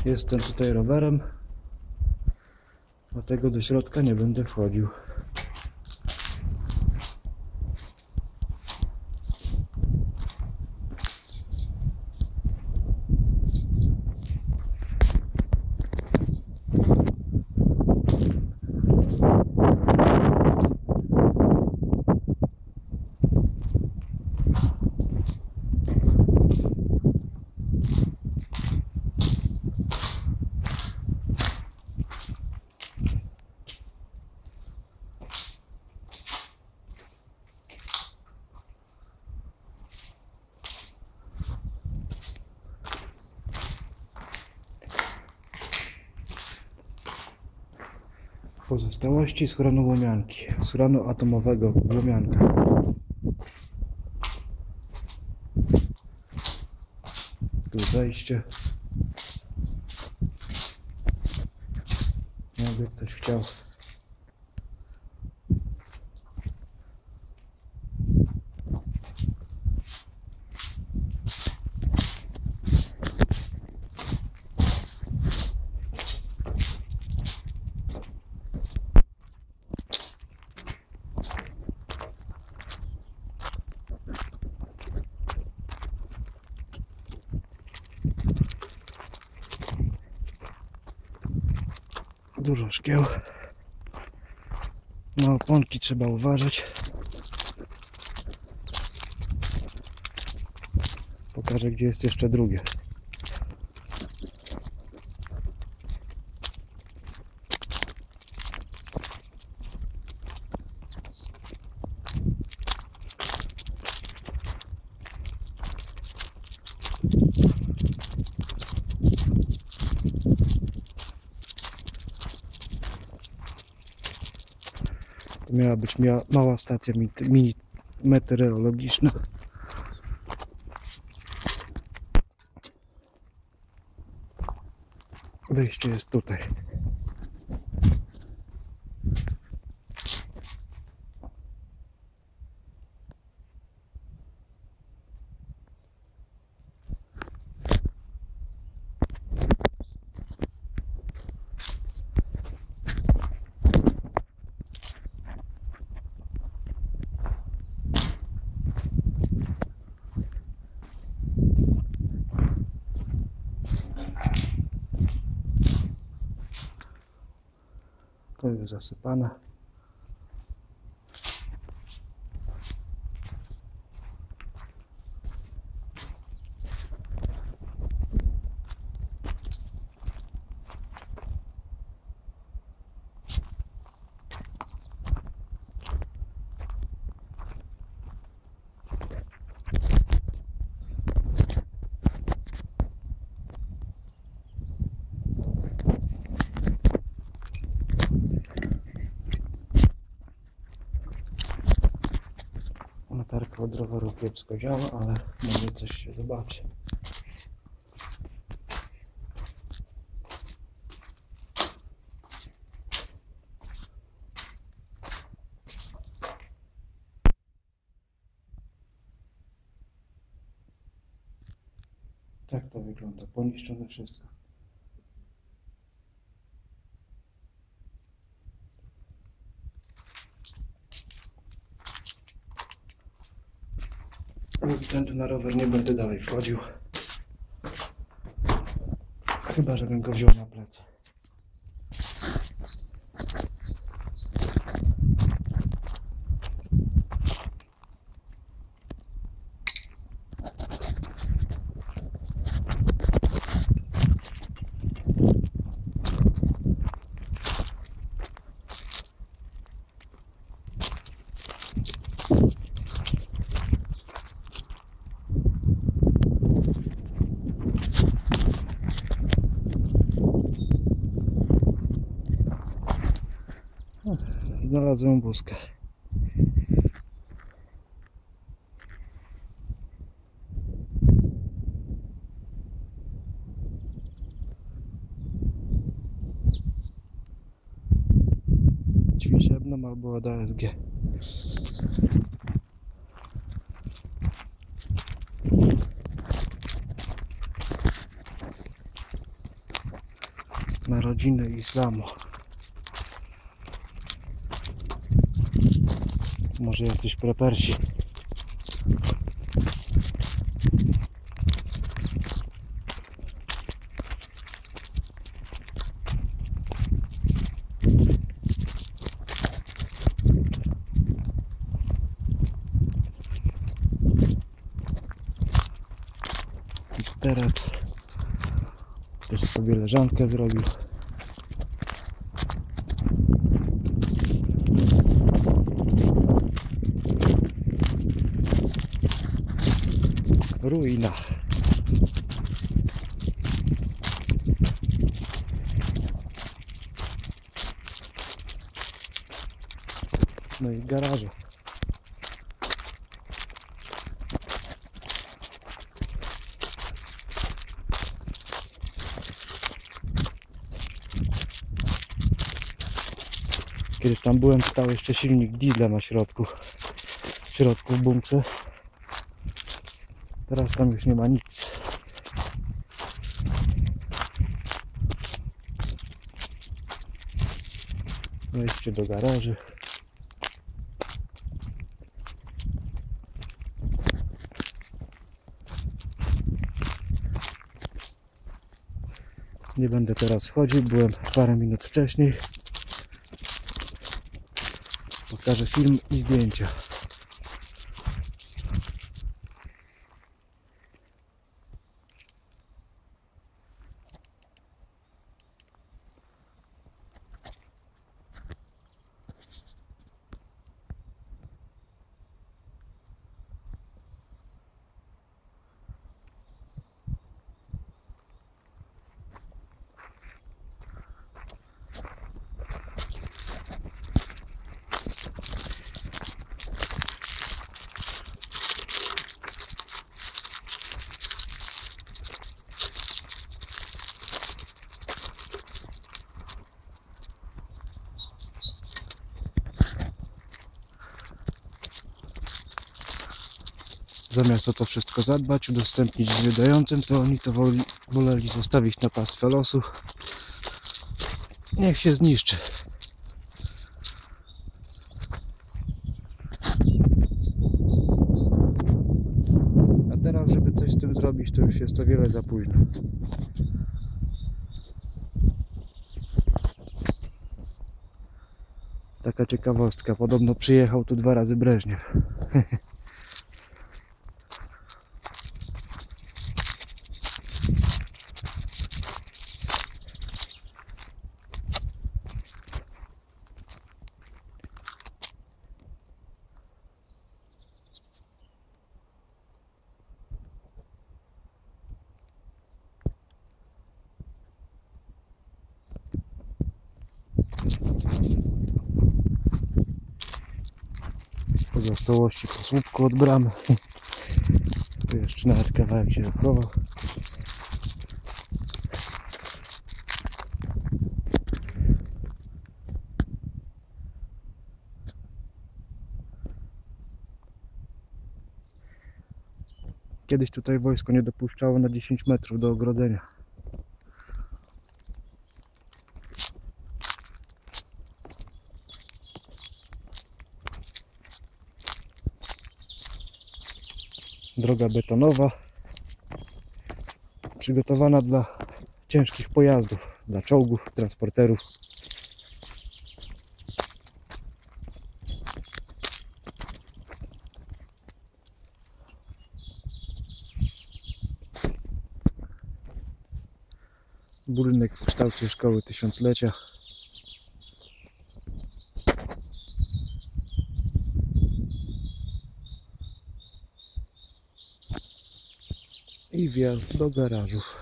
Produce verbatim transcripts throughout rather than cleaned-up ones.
Jestem tutaj rowerem, dlatego do środka nie będę wchodził. Pozostałości schronu Łomianki, schronu atomowego w Łomiankach. Tu zejście. Jakby ktoś chciał. Dużo szkieł. Na oponki trzeba uważać. Pokażę, gdzie jest jeszcze drugie. To miała być mia mała stacja mini meteorologiczna. Wyjście jest tutaj. To jest zasypane. Latarka od roweru kiepsko działa, ale może coś się zobaczy. Tak to wygląda, poniszczone wszystko. Z względu na rower nie będę dalej wchodził. Chyba, żebym go wziął na plecy. Znalazłem wózkę. Ćwiczebną albo od A S G. rodzinę islamu. Może jacyś prepersi. Teraz też sobie leżankę zrobił. Ruina. No i garaże. Kiedyś tam byłem, stał jeszcze silnik diesla na środku, w środku w bunkrze. Teraz tam już nie ma nic. Wejście do garaży. Nie będę teraz wchodził, byłem parę minut wcześniej. Pokażę film i zdjęcia. Zamiast o to wszystko zadbać, udostępnić zwiedzającym, to oni to woli, woleli zostawić na pastwę losu. Niech się zniszczy. A teraz, żeby coś z tym zrobić, to już jest o wiele za późno. Taka ciekawostka, podobno przyjechał tu dwa razy Breżniew. Pozostałości po słupku od bramy. Tu jeszcze nawet kawałek się zachował. Kiedyś tutaj wojsko nie dopuszczało na dziesięć metrów do ogrodzenia. Droga betonowa, przygotowana dla ciężkich pojazdów, dla czołgów, transporterów. Budynek w kształcie szkoły tysiąclecia. I wjazd do garażów.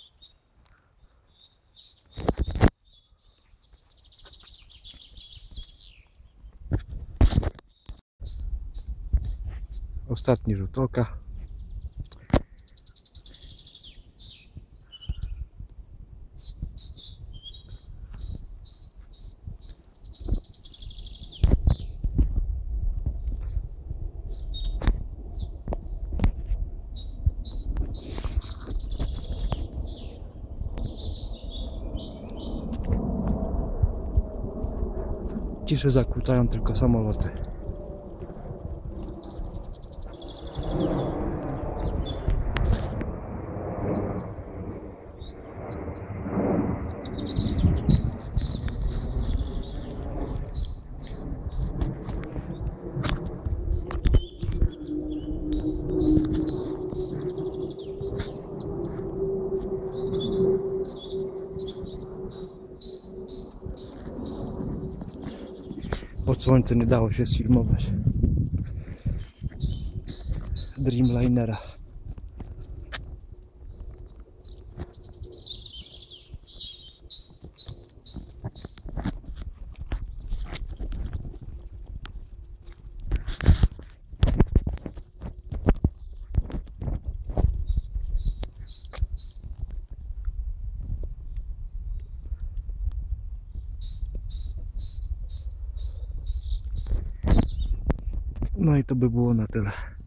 Ostatni rzut oka. Ciszę zakłócają tylko samoloty. Pod słońcem nie dało się sfilmować Dreamlinera. No i to by było na tyle.